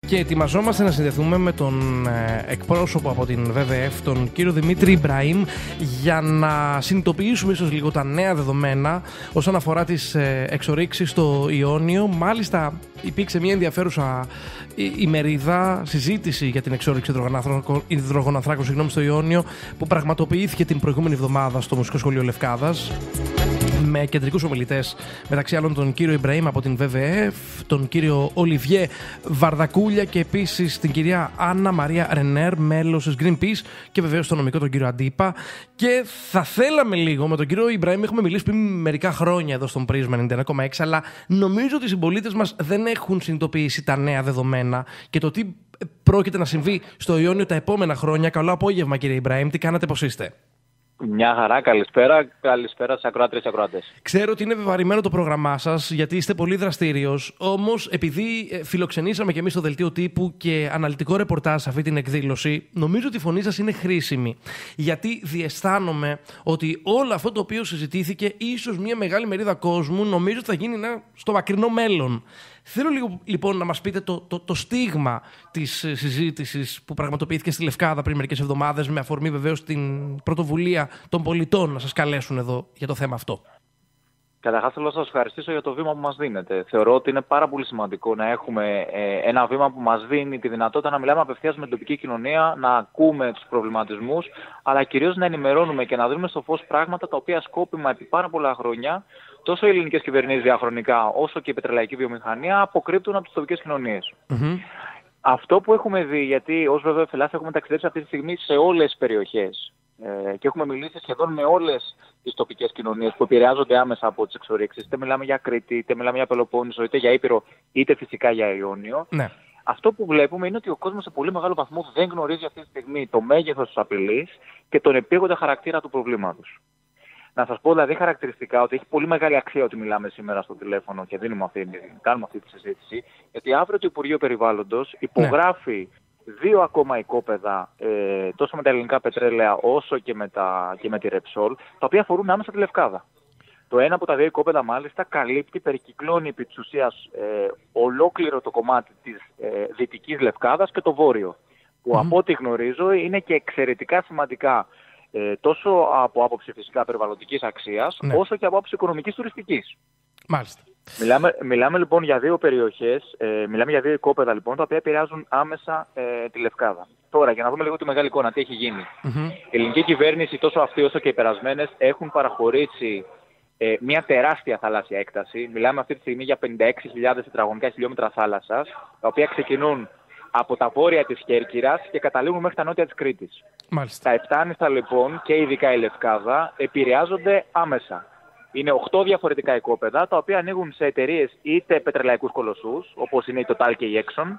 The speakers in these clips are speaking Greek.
Και ετοιμαζόμαστε να συνδεθούμε με τον εκπρόσωπο από την WWF, τον κύριο Δημήτρη Ιμπραήμ, για να συνειδητοποιήσουμε ίσως λίγο τα νέα δεδομένα όσον αφορά τις εξορίξεις στο Ιόνιο. Μάλιστα υπήρξε μια ενδιαφέρουσα ημερίδα συζήτηση για την εξόρυξη υδρογονανθράκων στο Ιόνιο, που πραγματοποιήθηκε την προηγούμενη εβδομάδα στο Μουσικό Σχολείο Λευκάδας, με κεντρικούς ομιλητές, μεταξύ άλλων τον κύριο Ιμπραήμ από την WWF, τον κύριο Ολιβιέ Βαρδακούλια και επίσης την κυρία Άννα Μαρία Ρενέρ, μέλος της Greenpeace, και βεβαίως τον νομικό τον κύριο Αντίπα. Και θα θέλαμε λίγο με τον κύριο Ιμπραήμ, έχουμε μιλήσει πριν μερικά χρόνια εδώ στον Πρίσμα 91,6, αλλά νομίζω ότι οι συμπολίτες μας δεν έχουν συνειδητοποιήσει τα νέα δεδομένα και το τι πρόκειται να συμβεί στο Ιόνιο τα επόμενα χρόνια. Καλό απόγευμα, κύριε Ιμπραήμ, τι κάνατε, πώς είστε? Μια χαρά, καλησπέρα. Καλησπέρα στις ακροάτριες και ακροατές. Ξέρω ότι είναι βεβαρημένο το πρόγραμμά σας, γιατί είστε πολύ δραστήριος. Όμως, επειδή φιλοξενήσαμε και εμείς στο Δελτίο Τύπου και αναλυτικό ρεπορτάζ σε αυτή την εκδήλωση, νομίζω ότι η φωνή σας είναι χρήσιμη. Γιατί διαισθάνομαι ότι όλο αυτό το οποίο συζητήθηκε, ίσως μια μεγάλη μερίδα κόσμου, νομίζω ότι θα γίνει στο μακρινό μέλλον. Θέλω λίγο, λοιπόν, να μας πείτε το στίγμα της συζήτησης που πραγματοποιήθηκε στη Λευκάδα πριν μερικές εβδομάδες, με αφορμή βεβαίως την πρωτοβουλία των πολιτών να σας καλέσουν εδώ για το θέμα αυτό. Καταρχάς θέλω να σας ευχαριστήσω για το βήμα που μας δίνετε. Θεωρώ ότι είναι πάρα πολύ σημαντικό να έχουμε ένα βήμα που μας δίνει τη δυνατότητα να μιλάμε απευθείας με την τοπική κοινωνία, να ακούμε τους προβληματισμούς, αλλά κυρίως να ενημερώνουμε και να δούμε στο φως πράγματα τα οποία σκόπιμα επί πάρα πολλά χρόνια, τόσο οι ελληνικές κυβερνήσεις διαχρονικά, όσο και η πετρελαϊκή βιομηχανία αποκρύπτουν από τις τοπικές κοινωνίες. Αυτό που έχουμε δει, γιατί ως WWF έχουμε ταξιδέψει αυτή τη στιγμή σε όλες τις περιοχές και έχουμε μιλήσει σχεδόν με όλες τις τοπικές κοινωνίες που επηρεάζονται άμεσα από τις εξορίξεις, είτε μιλάμε για Κρήτη, είτε μιλάμε για Πελοπόννησο, είτε για Ήπειρο, είτε φυσικά για Ιόνιο. Ναι. Αυτό που βλέπουμε είναι ότι ο κόσμος σε πολύ μεγάλο βαθμό δεν γνωρίζει αυτή τη στιγμή το μέγεθος της απειλής και τον επίγοντα χαρακτήρα του προβλήματος. Να σας πω δηλαδή χαρακτηριστικά ότι έχει πολύ μεγάλη αξία ότι μιλάμε σήμερα στο τηλέφωνο και κάνουμε αυτή τη συζήτηση, γιατί αύριο το Υπουργείο Περιβάλλοντος υπογράφει 2 ακόμα οικόπεδα, τόσο με τα ελληνικά πετρέλαια όσο και με τη Repsol, τα οποία αφορούν άμεσα τη Λευκάδα. Το ένα από τα 2 οικόπεδα μάλιστα περικυκλώνει επί της ουσίας ολόκληρο το κομμάτι της δυτικής Λευκάδας και το βόρειο, που από ό,τι γνωρίζω είναι και εξαιρετικά σημαντικά, τόσο από άποψη φυσικά περιβαλλοντικής αξίας, όσο και από άποψη οικονομικής τουριστικής. Μάλιστα. Μιλάμε λοιπόν για 2 περιοχές, μιλάμε για 2 οικόπεδα λοιπόν, τα οποία επηρεάζουν άμεσα τη Λευκάδα. Τώρα, για να δούμε λίγο τη μεγάλη εικόνα, τι έχει γίνει. Η ελληνική κυβέρνηση, τόσο αυτή όσο και οι περασμένες, έχουν παραχωρήσει μια τεράστια θαλάσσια έκταση. Μιλάμε αυτή τη στιγμή για 56.000 τετραγωνικά χιλιόμετρα θάλασσας, τα οποία ξεκινούν από τα βόρεια της Κέρκυρας και καταλήγουν μέχρι τα νότια της Κρήτης. Μάλιστα. Τα Επτάνηστα λοιπόν και ειδικά η Λευκάδα επηρεάζονται άμεσα. Είναι 8 διαφορετικά οικόπεδα, τα οποία ανοίγουν σε εταιρείες είτε πετρελαϊκούς κολοσσούς, όπως είναι η Total και η Exxon,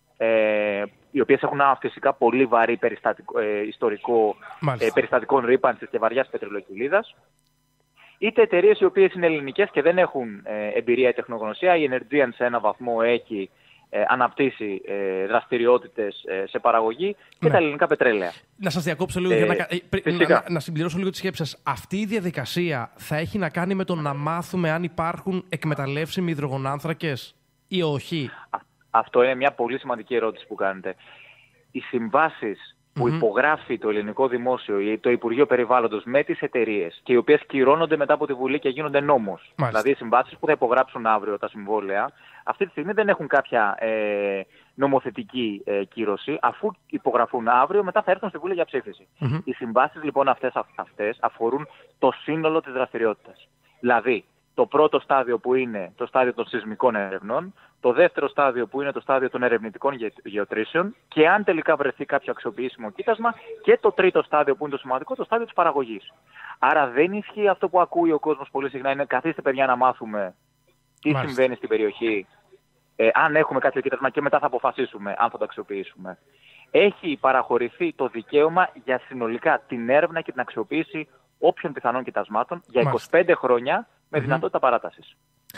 οι οποίες έχουν ένα φυσικά πολύ βαρύ ιστορικό περιστατικών ρύπανσης και βαριάς πετρελοκυλίδας, είτε εταιρείες οι οποίες είναι ελληνικές και δεν έχουν εμπειρία ή τεχνογνωσία. Η Energean σε ένα βαθμό έχει αναπτύσσει δραστηριότητες σε παραγωγή και τα ελληνικά πετρέλαια. Να σας διακόψω λίγο για να συμπληρώσω λίγο τις σκέψεις σας. Αυτή η διαδικασία θα έχει να κάνει με το να μάθουμε αν υπάρχουν εκμεταλλεύσιμοι υδρογονάνθρακες ή όχι? Αυτό είναι μια πολύ σημαντική ερώτηση που κάνετε. Οι συμβάσεις που υπογράφει το ελληνικό δημόσιο ή το Υπουργείο Περιβάλλοντος με τις εταιρείες και οι οποίες κυρώνονται μετά από τη Βουλή και γίνονται νόμος. Δηλαδή οι συμβάσεις που θα υπογράψουν αύριο τα συμβόλαια, αυτή τη στιγμή δεν έχουν κάποια νομοθετική κύρωση. Αφού υπογραφούν αύριο, μετά θα έρθουν στη Βουλή για ψήφιση. Οι συμβάσεις λοιπόν αυτές αφορούν το σύνολο της δραστηριότητας. Δηλαδή, το πρώτο στάδιο που είναι το στάδιο των σεισμικών ερευνών, το δεύτερο στάδιο που είναι το στάδιο των ερευνητικών γεωτρήσεων και αν τελικά βρεθεί κάποιο αξιοποιήσιμο κοίτασμα, και το τρίτο στάδιο που είναι το σημαντικό, το στάδιο της παραγωγής. Άρα δεν ισχύει αυτό που ακούει ο κόσμος πολύ συχνά, είναι καθίστε παιδιά να μάθουμε τι συμβαίνει στην περιοχή, αν έχουμε κάποιο κοίτασμα και μετά θα αποφασίσουμε αν θα το αξιοποιήσουμε. Έχει παραχωρηθεί το δικαίωμα για συνολικά την έρευνα και την αξιοποίηση όποιων πιθανών κοιτασμάτων για 25 χρόνια με δυνατότητα παράτασης.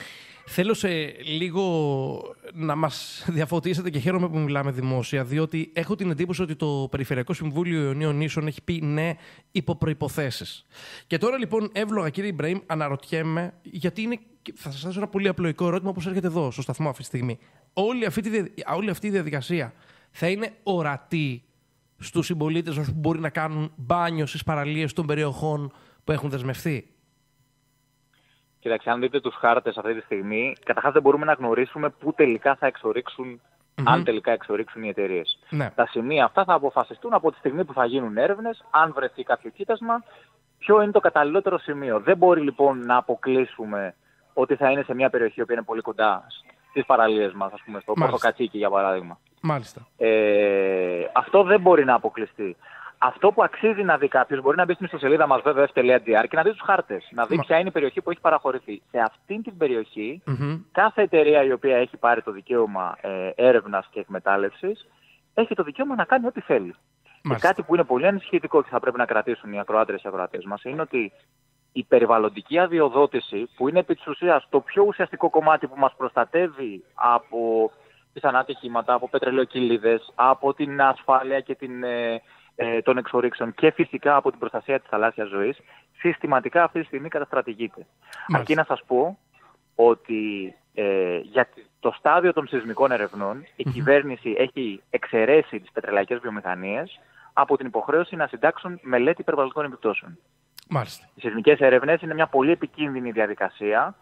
Θέλω σε λίγο να μας διαφωτίσετε και χαίρομαι που μιλάμε δημόσια, διότι έχω την εντύπωση ότι το Περιφερειακό Συμβούλιο Ιωνίων Νήσων έχει πει ναι υπό προϋποθέσεις. Και τώρα λοιπόν, εύλογα κύριε Ιμπραήμ, αναρωτιέμαι, γιατί είναι, θα σας θέσω ένα πολύ απλοϊκό ερώτημα όπως έρχεται εδώ, στο σταθμό αυτή τη στιγμή. Όλη αυτή η διαδικασία θα είναι ορατή στους συμπολίτες μας που μπορεί να κάνουν μπάνιο στις παραλίες των περιοχών που έχουν δεσμευτεί? Κοιτάξτε, αν δείτε τους χάρτες αυτή τη στιγμή, καταρχάς δεν μπορούμε να γνωρίσουμε πού τελικά θα εξορίξουν, αν τελικά εξορίξουν οι εταιρείες. Ναι. Τα σημεία αυτά θα αποφασιστούν από τη στιγμή που θα γίνουν έρευνες, αν βρεθεί κάποιο κοίτασμα, ποιο είναι το καταλληλότερο σημείο. Δεν μπορεί λοιπόν να αποκλείσουμε ότι θα είναι σε μια περιοχή που είναι πολύ κοντά στις παραλίες μας, ας πούμε, στο Πορτοκατσίκι για παράδειγμα. Μάλιστα. Αυτό δεν μπορεί να αποκλειστεί. Αυτό που αξίζει να δει κάποιος μπορεί να μπει στην ιστοσελίδα μας www.gr και να δει τους χάρτες. Να δει ποια είναι η περιοχή που έχει παραχωρηθεί. Σε αυτήν την περιοχή, κάθε εταιρεία η οποία έχει πάρει το δικαίωμα έρευνας και εκμετάλλευσης έχει το δικαίωμα να κάνει ό,τι θέλει. Και κάτι που είναι πολύ ανησυχητικό και θα πρέπει να κρατήσουν οι ακροάτρες και οι ακροατές μας είναι ότι η περιβαλλοντική αδειοδότηση, που είναι επί της ουσίας το πιο ουσιαστικό κομμάτι που μας προστατεύει από πιθανά ατυχήματα, από πετρελαιοκυλίδες, από την ασφάλεια και των εξορίξεων και φυσικά από την προστασία της θαλάσσιας ζωής, συστηματικά αυτή τη στιγμή καταστρατηγείται. Αρκεί να σας πω ότι για το στάδιο των σεισμικών ερευνών η κυβέρνηση έχει εξαιρέσει τις πετρελαϊκές βιομηχανίες από την υποχρέωση να συντάξουν μελέτη περιβαλλοντικών επιπτώσεων. Μάλιστα. Οι σεισμικές έρευνες είναι μια πολύ επικίνδυνη διαδικασία,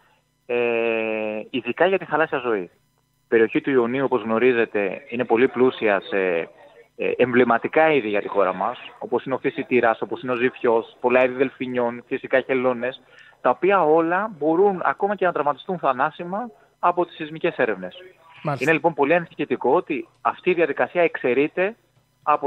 ειδικά για τη θαλάσσια ζωή. Η περιοχή του Ιωνίου, όπως γνωρίζετε, είναι πολύ πλούσια σε εμβληματικά είδη για τη χώρα μας, όπως είναι ο φυσιτήρας, όπως είναι ο ζυφιός, πολλά είδη δελφινιών, φυσικά χελώνες, τα οποία όλα μπορούν ακόμα και να τραυματιστούν θανάσιμα από τις σεισμικές έρευνες. Είναι λοιπόν πολύ ανησυχητικό ότι αυτή η διαδικασία εξαιρείται από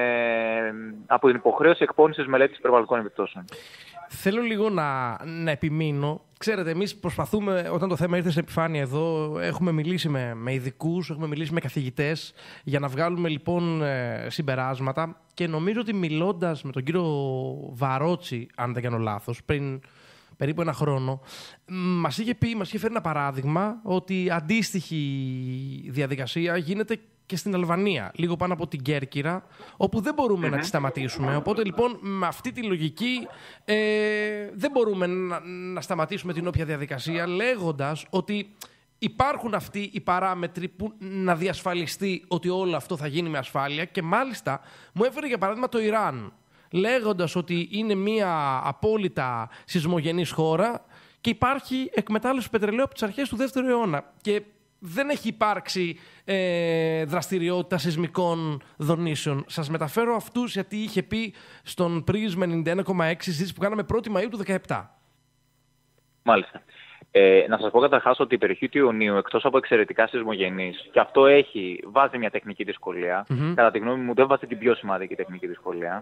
την υποχρέωση εκπόνησης μελέτης περιβαλλοντικών επιπτώσεων. Θέλω λίγο να επιμείνω. Ξέρετε, εμείς προσπαθούμε, όταν το θέμα ήρθε σε επιφάνεια εδώ, έχουμε μιλήσει με ειδικούς, έχουμε μιλήσει με καθηγητές για να βγάλουμε λοιπόν συμπεράσματα και νομίζω ότι μιλώντας με τον κύριο Βαρότσι, αν δεν κάνω λάθος, πριν περίπου ένα χρόνο, μας είχε φέρει ένα παράδειγμα ότι αντίστοιχη διαδικασία γίνεται και στην Αλβανία, λίγο πάνω από την Κέρκυρα, όπου δεν μπορούμε να τη σταματήσουμε. Οπότε λοιπόν με αυτή τη λογική δεν μπορούμε να σταματήσουμε την όποια διαδικασία, λέγοντας ότι υπάρχουν αυτοί οι παράμετροι που να διασφαλιστεί ότι όλο αυτό θα γίνει με ασφάλεια. Και μάλιστα μου έφερε για παράδειγμα το Ιράν, λέγοντας ότι είναι μια απόλυτα σεισμογενής χώρα και υπάρχει εκμετάλλευση πετρελαίου από τις αρχές του 2ου αιώνα. Και δεν έχει υπάρξει δραστηριότητα σεισμικών δονήσεων. Σας μεταφέρω αυτούς γιατί είχε πει στον Πρίσμα 91,6 συζήτηση που κάναμε 1η Μαΐου του 2017. Μάλιστα. Να σας πω καταρχάς ότι η περιοχή του Ιωνίου, εκτός από εξαιρετικά σεισμογενής, και αυτό βάζει μια τεχνική δυσκολία, κατά τη γνώμη μου δεν βάζει την πιο σημαντική τεχνική δυσκολία,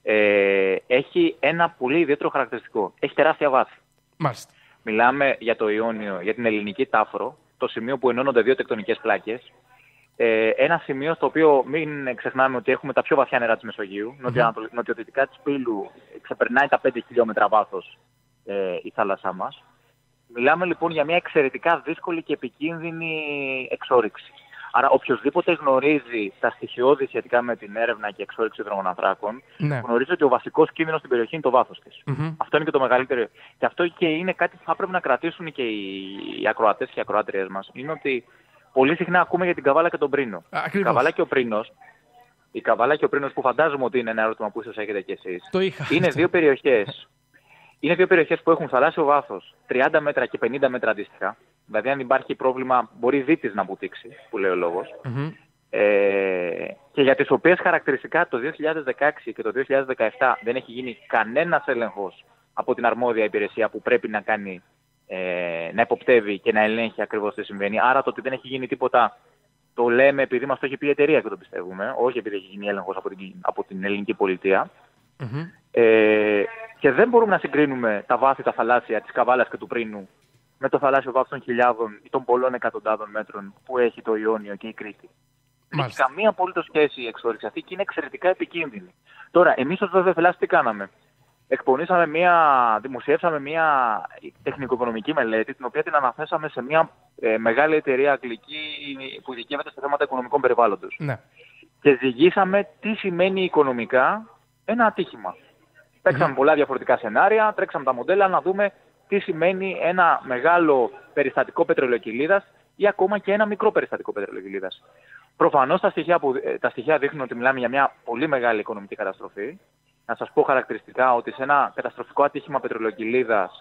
έχει ένα πολύ ιδιαίτερο χαρακτηριστικό. Έχει τεράστια βάθη. Μάλιστα. Μιλάμε για το Ιόνιο, για την ελληνική Τάφρο, το σημείο που ενώνονται δύο τεκτονικές πλάκες. Ένα σημείο στο οποίο μην ξεχνάμε ότι έχουμε τα πιο βαθιά νερά της Μεσογείου. Νοτιοδυτικά της Πύλου ξεπερνάει τα 5 χιλιόμετρα βάθος η θάλασσά μας. Μιλάμε λοιπόν για μια εξαιρετικά δύσκολη και επικίνδυνη εξόρυξη. Άρα οποιοσδήποτε γνωρίζει τα στοιχειώδη σχετικά με την έρευνα και εξόρυξη υδρογονανθράκων, γνωρίζει ότι ο βασικός κίνδυνος στην περιοχή είναι το βάθος της. Αυτό είναι και το μεγαλύτερο. Και αυτό και είναι κάτι που θα πρέπει να κρατήσουν και οι ακροατές και οι ακροάτριες μας. Είναι ότι πολύ συχνά ακούμε για την Καβάλα και τον Πρίνο. Η Καβάλα και ο Πρίνος, που φαντάζομαι ότι είναι ένα ερώτημα που ίσως έχετε κι εσείς, είναι δύο περιοχές. Είναι δύο περιοχές που έχουν θαλάσσιο βάθος 30 μέτρα και 50 μέτρα αντίστοιχα. Δηλαδή, αν υπάρχει πρόβλημα, μπορεί δίτης να μπουτήξει, που λέει ο λόγος. Και για τις οποίες χαρακτηριστικά το 2016 και το 2017 δεν έχει γίνει κανένας έλεγχος από την αρμόδια υπηρεσία που πρέπει να κάνει, να υποπτεύει και να ελέγχει ακριβώς τι συμβαίνει. Άρα, το ότι δεν έχει γίνει τίποτα, το λέμε επειδή μας το έχει πει η εταιρεία και το πιστεύουμε, όχι επειδή έχει γίνει έλεγχος από την ελληνική πολιτεία. Και δεν μπορούμε να συγκρίνουμε τα βάθη τα θαλάσσια της Καβάλας και του Πρίνου με το θαλάσσιο βάθος των χιλιάδων ή των πολλών εκατοντάδων μέτρων που έχει το Ιόνιο και η Κρήτη. Δεν έχει καμία απολύτως σχέση η εξόρυξη αυτή και είναι εξαιρετικά επικίνδυνη. Τώρα, εμείς ως ΒΒΕ τι κάναμε? δημοσιεύσαμε μια τεχνικο-οικονομική μελέτη, την οποία την αναθέσαμε σε μια μεγάλη εταιρεία αγγλική που ειδικεύεται σε θέματα οικονομικών περιβάλλοντος. Ναι. Και ζυγίσαμε τι σημαίνει οικονομικά ένα ατύχημα. Παίξαμε πολλά διαφορετικά σενάρια, τρέξαμε τα μοντέλα να δούμε τι σημαίνει ένα μεγάλο περιστατικό πετρελαιοκυλίδας ή ακόμα και ένα μικρό περιστατικό πετρελαιοκυλίδας. Προφανώς τα στοιχεία δείχνουν ότι μιλάμε για μια πολύ μεγάλη οικονομική καταστροφή. Να σας πω χαρακτηριστικά ότι σε ένα καταστροφικό ατύχημα πετρελαιοκυλίδας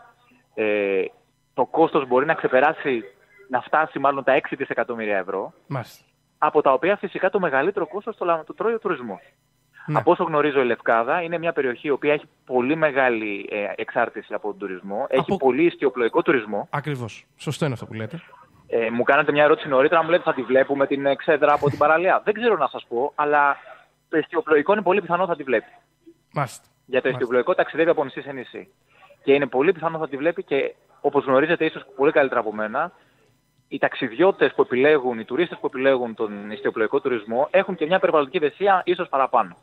το κόστος μπορεί να φτάσει μάλλον τα 6 δισεκατομμύρια ευρώ. Μάλιστα. Από τα οποία φυσικά το μεγαλύτερο κόστος το τρώει ο τουρισμός. Ναι. Από όσο γνωρίζω, η Λευκάδα είναι μια περιοχή η οποία έχει πολύ μεγάλη εξάρτηση από τον τουρισμό. Έχει πολύ ιστιοπλοϊκό τουρισμό. Ακριβώς. Σωστό είναι αυτό που λέτε. Μου κάνατε μια ερώτηση νωρίτερα, μου λέτε θα τη βλέπουμε την Εξέδρα από την παραλία. Δεν ξέρω να σας πω, αλλά το ιστιοπλοϊκό είναι πολύ πιθανό θα τη βλέπει. Μάλιστα. Για το ιστιοπλοϊκό ταξιδεύει από νησί σε νησί. Και είναι πολύ πιθανό θα τη βλέπει και όπως γνωρίζετε ίσως πολύ καλύτερα από μένα, οι ταξιδιώτες που επιλέγουν, οι τουρίστες που επιλέγουν τον ιστιοπλοϊκό τουρισμό έχουν και μια περιβαλλοντική ευαισθησία ίσως παραπάνω.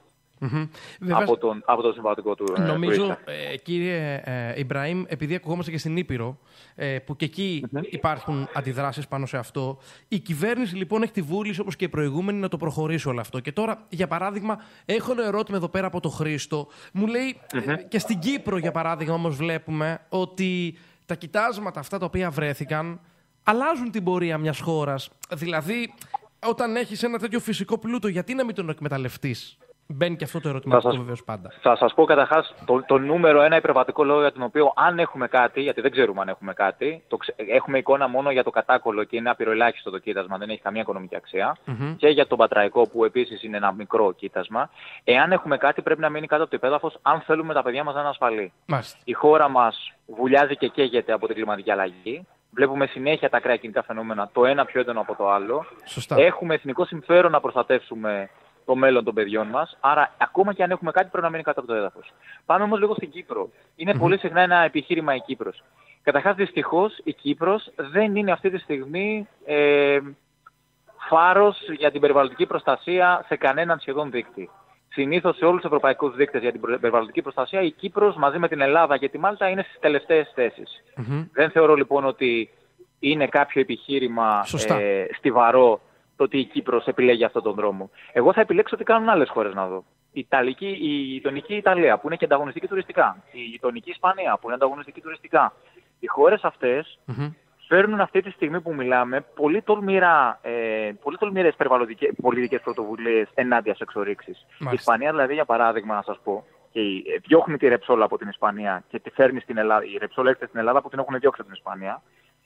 Από το συμβατικό του. Νομίζω, κύριε Ιμπραήμ, επειδή ακουγόμαστε και στην Ήπειρο, που και εκεί υπάρχουν αντιδράσεις πάνω σε αυτό, η κυβέρνηση λοιπόν έχει τη βούληση, όπως και οι προηγούμενοι, να το προχωρήσει όλο αυτό. Και τώρα, για παράδειγμα, έχω ένα ερώτημα εδώ πέρα από τον Χρήστο. Μου λέει, και στην Κύπρο, για παράδειγμα, όμως βλέπουμε ότι τα κοιτάσματα αυτά τα οποία βρέθηκαν αλλάζουν την πορεία μιας χώρας. Δηλαδή, όταν έχεις ένα τέτοιο φυσικό πλούτο, γιατί να μην τον εκμεταλλευτείς? Μπαίνει και αυτό το ερωτηματικό βεβαίως πάντα. Θα σας πω καταρχάς το νούμερο ένα υπερβατικό λόγο για τον οποίο αν έχουμε κάτι, γιατί δεν ξέρουμε αν έχουμε κάτι, έχουμε εικόνα μόνο για το κατάκολο και είναι απειροελάχιστο το κοίτασμα, δεν έχει καμία οικονομική αξία, και για τον πατραϊκό που επίσης είναι ένα μικρό κοίτασμα. Εάν έχουμε κάτι πρέπει να μείνει κάτω από το υπέδαφος αν θέλουμε τα παιδιά μας να είναι ασφαλή. Η χώρα μας βουλιάζει και καίγεται από την κλιματική αλλαγή. Βλέπουμε συνέχεια τα ακραία κινητά φαινόμενα, το ένα πιο έντονο από το άλλο. Σωστά. Έχουμε εθνικό συμφέρον να προστατεύσουμε το μέλλον των παιδιών μας. Άρα, ακόμα και αν έχουμε κάτι, πρέπει να μείνει κάτω από το έδαφος. Πάμε όμως λίγο στην Κύπρο. Είναι πολύ συχνά ένα επιχείρημα η Κύπρος. Καταρχάς, δυστυχώς, η Κύπρος δεν είναι αυτή τη στιγμή φάρος για την περιβαλλοντική προστασία σε κανέναν σχεδόν δείκτη. Συνήθως σε όλους τους ευρωπαϊκούς δείκτες για την περιβαλλοντική προστασία, η Κύπρος μαζί με την Ελλάδα και τη Μάλτα είναι στις τελευταίες θέσεις. Δεν θεωρώ λοιπόν ότι είναι κάποιο επιχείρημα στιβαρό το ότι η Κύπρος επιλέγει αυτόν τον δρόμο. Εγώ θα επιλέξω τι κάνουν άλλες χώρες να δω. Η γειτονική Ιταλία που είναι και ανταγωνιστική τουριστικά. Η γειτονική Ισπανία που είναι ανταγωνιστική τουριστικά. Οι χώρες αυτές φέρνουν αυτή τη στιγμή που μιλάμε πολύ τολμηρές πολιτικές πρωτοβουλίες ενάντια σε εξορίξεις. Η Ισπανία δηλαδή, για παράδειγμα, να σας πω, και διώχνει τη Ρεψόλα από την Ισπανία και τη φέρνει στην Ελλάδα. Η Ρεψόλα έρχεται στην Ελλάδα που την έχουν διώξει από την Ισπανία.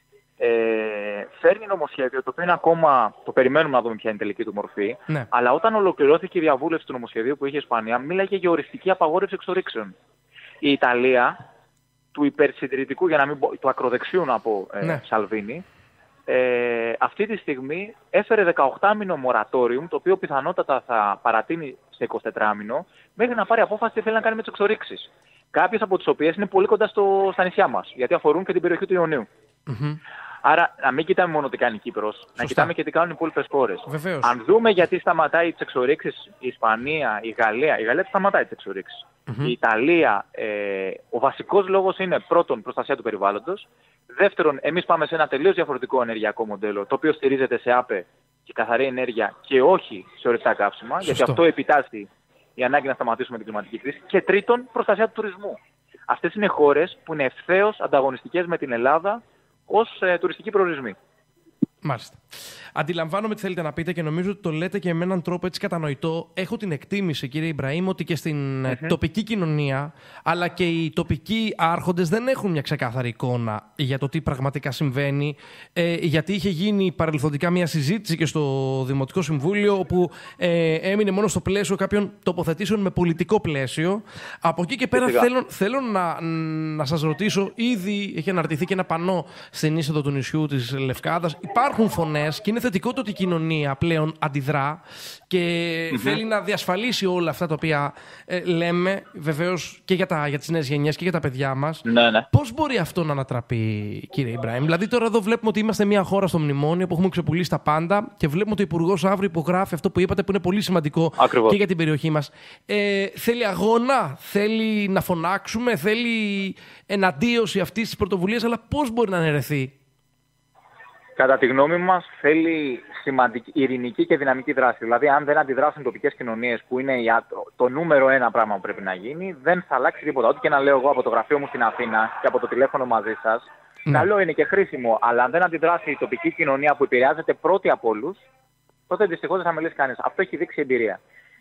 Φέρνει νομοσχέδιο το οποίο είναι ακόμα, το περιμένουμε να δούμε ποια είναι η τελική του μορφή, αλλά όταν ολοκληρώθηκε η διαβούλευση του νομοσχεδίου που είχε η Ισπανία, μίλαγε για οριστική απαγόρευση εξορίξεων. Η Ιταλία, του υπερσυντηρητικού, για να μην πω, του ακροδεξιού να πω, Σαλβίνη, αυτή τη στιγμή έφερε 18μηνο μορατόριουμ, το οποίο πιθανότατα θα παρατείνει σε 24μηνο, μέχρι να πάρει απόφαση τι θέλει να κάνει με τις εξορίξεις. Κάποιες από τις οποίες είναι πολύ κοντά στα νησιά μας, γιατί αφορούν και την περιοχή του Ιωνίου. Άρα, να μην κοιτάμε μόνο τι κάνει η Κύπρος, να κοιτάμε και τι κάνουν οι υπόλοιπες χώρες. Αν δούμε γιατί σταματάει τις εξορίξεις η Ισπανία, η Γαλλία σταματάει τις εξορίξεις. Η Ιταλία, ο βασικός λόγος είναι πρώτον προστασία του περιβάλλοντος. Δεύτερον, εμείς πάμε σε ένα τελείως διαφορετικό ενεργειακό μοντέλο, το οποίο στηρίζεται σε ΑΠΕ και καθαρή ενέργεια και όχι σε ορυκτά καύσιμα, γιατί αυτό επιτάσσει η ανάγκη να σταματήσουμε την κλιματική κρίση. Και τρίτον, προστασία του τουρισμού. Αυτές είναι χώρες που είναι ευθέως ανταγωνιστικές με την Ελλάδα ως τουριστικοί προορισμοί. Μάλιστα. Αντιλαμβάνομαι τι θέλετε να πείτε και νομίζω ότι το λέτε και με έναν τρόπο έτσι κατανοητό. Έχω την εκτίμηση, κύριε Ιμπραήμ, ότι και στην τοπική κοινωνία αλλά και οι τοπικοί άρχοντες δεν έχουν μια ξεκάθαρη εικόνα για το τι πραγματικά συμβαίνει. Γιατί είχε γίνει παρελθοντικά μια συζήτηση και στο Δημοτικό Συμβούλιο, όπου έμεινε μόνο στο πλαίσιο κάποιων τοποθετήσεων με πολιτικό πλαίσιο. Από εκεί και πέρα θέλω να σας ρωτήσω, ήδη έχει αναρτηθεί και ένα πανό στην είσοδο του νησιού της Λευκάδας. υπάρχουν φωνές και είναι θετικό το ότι η κοινωνία πλέον αντιδρά και θέλει να διασφαλίσει όλα αυτά τα οποία λέμε, βεβαίως και για τις νέες γενιές και για τα παιδιά μας. Ναι. Πώς μπορεί αυτό να ανατραπεί, κύριε Ιμπράιμ? Δηλαδή, τώρα εδώ βλέπουμε ότι είμαστε μια χώρα στο μνημόνιο που έχουμε ξεπουλήσει τα πάντα και βλέπουμε ότι ο Υπουργός αύριο υπογράφει αυτό που είπατε, που είναι πολύ σημαντικό και για την περιοχή μας. Θέλει αγώνα, θέλει να φωνάξουμε, θέλει εναντίωση αυτής της πρωτοβουλίας, αλλά πώς μπορεί να αναιρεθεί? Κατά τη γνώμη μας, θέλει σημαντική, ειρηνική και δυναμική δράση. Δηλαδή, αν δεν αντιδράσουν τοπικές κοινωνίες, που είναι το νούμερο ένα πράγμα που πρέπει να γίνει, δεν θα αλλάξει τίποτα. Ό,τι και να λέω εγώ από το γραφείο μου στην Αθήνα και από το τηλέφωνο μαζί σας, καλό είναι και χρήσιμο, αλλά αν δεν αντιδράσει η τοπική κοινωνία που επηρεάζεται πρώτη από όλους, τότε δυστυχώς δεν θα μιλήσει κανείς. Αυτό έχει δείξει εμπειρία.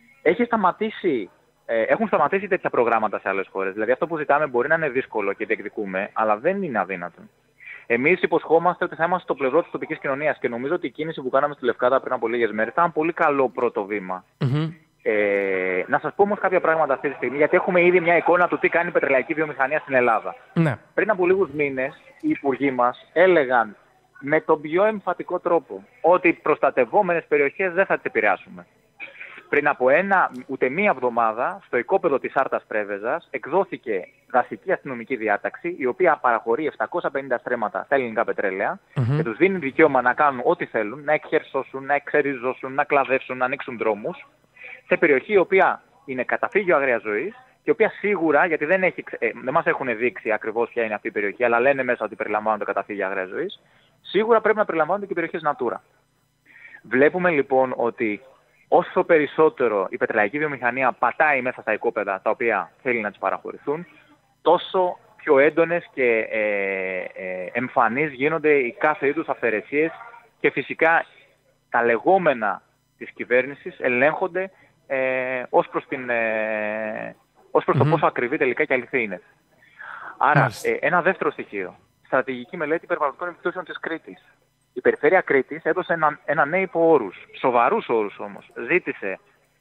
Έχουν σταματήσει τέτοια προγράμματα σε άλλες χώρες. Δηλαδή, αυτό που ζητάμε μπορεί να είναι δύσκολο και διεκδικούμε, αλλά δεν είναι αδύνατο. Εμείς υποσχόμαστε ότι θα είμαστε στο πλευρό της τοπικής κοινωνίας και νομίζω ότι η κίνηση που κάναμε στη Λευκάδα πριν από λίγες μέρες ήταν ένα πολύ καλό πρώτο βήμα. Να σας πω όμως κάποια πράγματα αυτή τη στιγμή, γιατί έχουμε ήδη μια εικόνα του τι κάνει η πετρελαϊκή βιομηχανία στην Ελλάδα. Ναι. Πριν από λίγους μήνες, οι υπουργοί μας έλεγαν με τον πιο εμφατικό τρόπο ότι οι προστατευόμενες περιοχές δεν θα τις επηρεάσουμε. Πριν από ούτε μία εβδομάδα, στο οικόπεδο της Άρτας Πρέβεζας, εκδόθηκε δασική αστυνομική διάταξη, η οποία παραχωρεί 750 στρέμματα στα ελληνικά πετρέλαια και τους δίνει δικαίωμα να κάνουν ό,τι θέλουν, να εκχερσώσουν, να εξεριζώσουν, να κλαδεύσουν, να ανοίξουν δρόμους, σε περιοχή η οποία είναι καταφύγιο αγριάς ζωής και η οποία σίγουρα, γιατί δεν μας έχουν δείξει ακριβώς ποια είναι αυτή η περιοχή, αλλά λένε μέσα ότι περιλαμβάνονται καταφύγια αγριάς ζωής, σίγουρα πρέπει να περιλαμβάνονται και περιοχές Natura. Βλέπουμε λοιπόν ότι όσο περισσότερο η πετρελαϊκή βιομηχανία πατάει μέσα στα οικόπεδα τα οποία θέλει να τις παραχωρηθούν, τόσο πιο έντονες και εμφανείς γίνονται οι κάθε είδους αυθαιρεσίες και φυσικά τα λεγόμενα της κυβέρνησης ελέγχονται ως προς το πόσο ακριβή τελικά και αληθή είναι. Άρα, ένα δεύτερο στοιχείο. Στρατηγική μελέτη περιβαλλοντικών επιπτώσεων της Κρήτης. Η Περιφέρεια Κρήτης έδωσε ένα νέο υπό όρους, σοβαρούς όρους όμως. Ζήτησε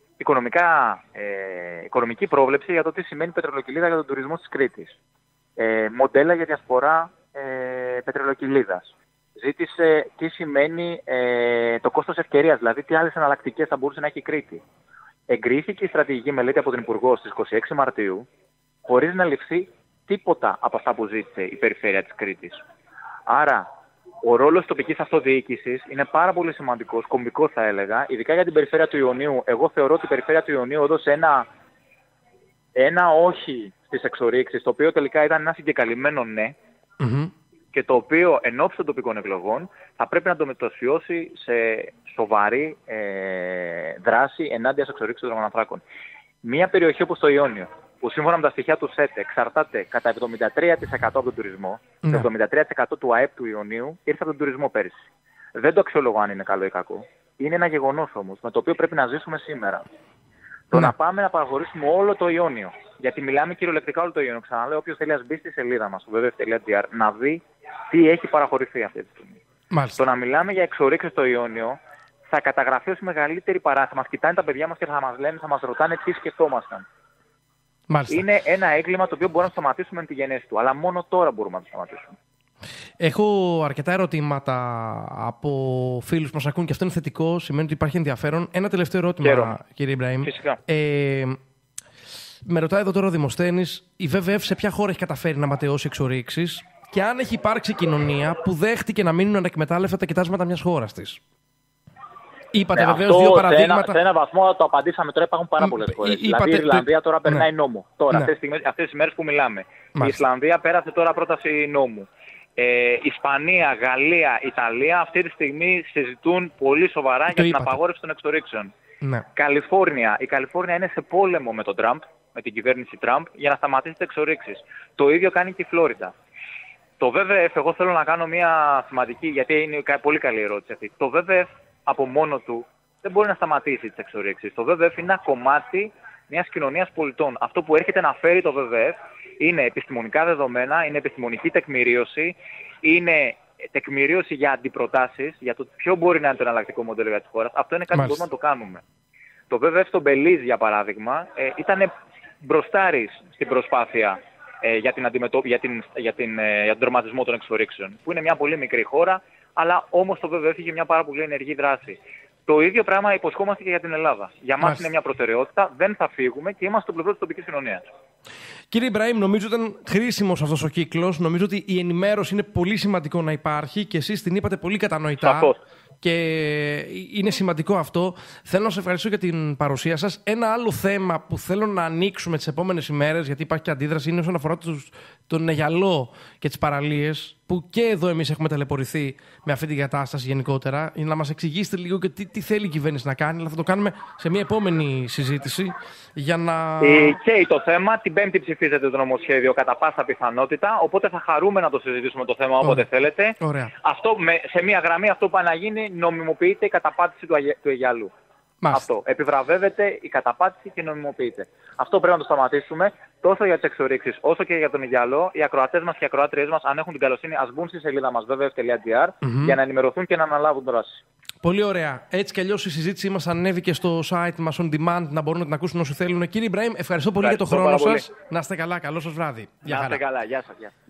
οικονομική πρόβλεψη για το τι σημαίνει πετρελοκυλίδα για τον τουρισμό της Κρήτης. Μοντέλα για διασπορά πετρελοκυλίδας. Ζήτησε τι σημαίνει το κόστος ευκαιρίας, δηλαδή τι άλλες εναλλακτικές θα μπορούσε να έχει η Κρήτη. Εγκρίθηκε η στρατηγική μελέτη από τον Υπουργό στις 26 Μαρτίου, χωρίς να ληφθεί τίποτα από αυτά που ζήτησε η Περιφέρεια της Κρήτης. Άρα, ο ρόλος της τοπικής αυτοδιοίκησης είναι πάρα πολύ σημαντικός, κομβικός θα έλεγα, ειδικά για την περιφέρεια του Ιωνίου. Εγώ θεωρώ ότι η περιφέρεια του Ιωνίου έδωσε ένα όχι στις εξορίξεις, το οποίο τελικά ήταν ένα συγκεκαλυμμένο ναι, και το οποίο εν ώψη των τοπικών εκλογών θα πρέπει να το μετασιώσει σε σοβαρή δράση ενάντια στις εξορίξεις των δρομοναθράκων. Μία περιοχή όπως το Ιόνιο, που σύμφωνα με τα στοιχεία του ΣΕΤ εξαρτάται κατά 73% από τον τουρισμό, το 73% του ΑΕΠ του Ιωνίου ήρθε από τον τουρισμό πέρυσι. Δεν το αξιολογώ αν είναι καλό ή κακό. Είναι ένα γεγονός όμως, με το οποίο πρέπει να ζήσουμε σήμερα. Το να πάμε να παραχωρήσουμε όλο το Ιόνιο, γιατί μιλάμε κυριολεκτικά όλο το Ιόνιο. Ξαναλέω, όποιος θέλει να μπει στη σελίδα μας, στο www.gr, να δει τι έχει παραχωρηθεί αυτή τη στιγμή. Μάλιστα. Το να μιλάμε για εξορίξεις στο Ιόνιο θα καταγραφεί ως μεγαλύτερη παράσταση. Μας κοιτάνε τα παιδιά μας και θα μας λένε, θα μας ρωτάνε τι σκεφτόμασταν. Μάλιστα. Είναι ένα έγκλημα το οποίο μπορούμε να σταματήσουμε με τη γενέση του, αλλά μόνο τώρα μπορούμε να το σταματήσουμε. Έχω αρκετά ερωτήματα από φίλους που μας ακούν και αυτό είναι θετικό, σημαίνει ότι υπάρχει ενδιαφέρον. Ένα τελευταίο ερώτημα, κύριε Ιμπράιμ. Φυσικά. Με ρωτάει εδώ τώρα ο Δημοσθένης, η ΒΒΕΦ σε ποια χώρα έχει καταφέρει να ματαιώσει εξορίξεις και αν έχει υπάρξει κοινωνία που δέχτηκε να μείνουν ανεκμετάλλευτα τα κοιτάσματα μιας χώρας της. Είπατε βεβαίως δύο παραδείγματα. Σε ένα βαθμό το απαντήσαμε τώρα, υπάρχουν πάρα πολλές χώρες. Δηλαδή η Ιρλανδία τώρα περνάει νόμο. Τώρα, αυτές τις μέρες που μιλάμε. Η Ισλανδία πέρασε τώρα πρόταση νόμου. Ισπανία, Γαλλία, Ιταλία αυτή τη στιγμή συζητούν πολύ σοβαρά για την απαγόρευση των εξορίξεων. Ναι. Η Καλιφόρνια είναι σε πόλεμο με τον Τραμπ, με την κυβέρνηση Τραμπ, για να σταματήσει τις εξορίξεις. Το ίδιο κάνει και η Φλόριντα. Το ΒΒΕΦ, εγώ θέλω να κάνω μια σημαντική, γιατί είναι πολύ καλή ερώτηση αυτή. Το ΒΒΕΦ από μόνο του δεν μπορεί να σταματήσει τις εξορίξεις. Το ΒΒΕΦ είναι ένα κομμάτι μιας κοινωνίας πολιτών. Αυτό που έρχεται να φέρει το ΒΒΕΦ είναι επιστημονικά δεδομένα, είναι επιστημονική τεκμηρίωση, είναι τεκμηρίωση για αντιπροτάσεις, για το ποιο μπορεί να είναι το εναλλακτικό μοντέλο για τις χώρες. Αυτό είναι κάτι που μπορούμε να το κάνουμε. Το ΒΒΕΦ στο Μπελίζ, για παράδειγμα, ήταν μπροστάρης στην προσπάθεια για τον τερματισμό των εξορίξεων, που είναι μια πολύ μικρή χώρα, αλλά όμως το ΒΒΕ είχε μια πάρα πολύ ενεργή δράση. Το ίδιο πράγμα υποσχόμαστε και για την Ελλάδα. Για μας είναι μια προτεραιότητα, δεν θα φύγουμε και είμαστε στο πλευρό της τοπικής κοινωνίας. Κύριε Ιμπραήμ, νομίζω ήταν χρήσιμος αυτός ο κύκλος. Νομίζω ότι η ενημέρωση είναι πολύ σημαντικό να υπάρχει και εσείς την είπατε πολύ κατανοητά. Σαφώς. Και είναι σημαντικό αυτό. Θέλω να σας ευχαριστώ για την παρουσία σας. Ένα άλλο θέμα που θέλω να ανοίξουμε τις επόμενες ημέρες, γιατί υπάρχει και αντίδραση, είναι όσον αφορά τον Αιγιαλό και τις παραλίες, που και εδώ εμείς έχουμε ταλαιπωρηθεί με αυτή την κατάσταση γενικότερα. Για να μας εξηγήσετε λίγο και τι θέλει η κυβέρνηση να κάνει, αλλά θα το κάνουμε σε μια επόμενη συζήτηση. Για να... Και το θέμα, την Πέμπτη ψηφίζεται το νομοσχέδιο κατά πάσα πιθανότητα, οπότε θα χαρούμε να το συζητήσουμε το θέμα όποτε θέλετε. Ωραία. Αυτό, σε μια γραμμή, αυτό που πάει να γίνει, νομιμοποιείται η καταπάτηση του Αιγιαλού. Αυτό. Επιβραβεύεται η καταπάτηση και νομιμοποιείται. Αυτό πρέπει να το σταματήσουμε τόσο για τις εξορίξεις όσο και για τον Αιγιαλό. Οι ακροατές μας και οι ακροάτριές μας, αν έχουν την καλοσύνη, ας μπουν στη σελίδα μας www.vvf.gr για να ενημερωθούν και να αναλάβουν δράση. Πολύ ωραία. Έτσι κι αλλιώς η συζήτησή μας ανέβηκε στο site μας on demand, να μπορούν να την ακούσουν όσοι θέλουν. Κύριε Ιμπραήμ, ευχαριστώ πολύ για τον χρόνο σας. Να είστε καλά. Καλό σας βράδυ. Να είστε καλά. Γεια σας.